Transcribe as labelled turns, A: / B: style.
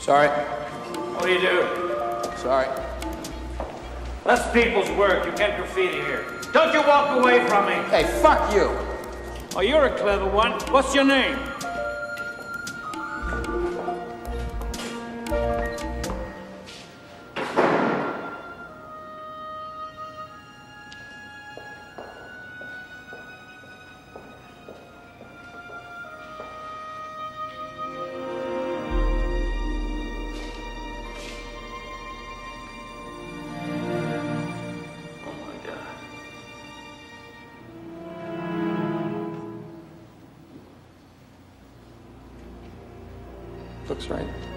A: Sorry.
B: What do you do?
A: Sorry.
B: That's people's work. You can't graffiti here. Don't you walk away from me.
A: Hey, fuck you.
B: Oh, you're a clever one. What's your name?
A: Looks right.